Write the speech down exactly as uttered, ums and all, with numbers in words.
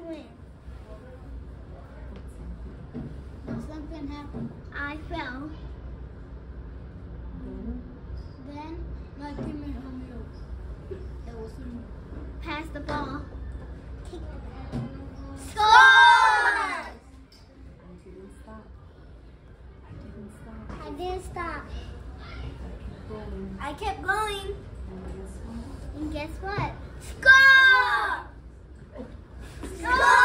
win. Something happened. I fell. Then, like, give me home rules. It was pass the ball. Kick the ball. Score! I didn't stop. I kept going. And guess what? Score! Score!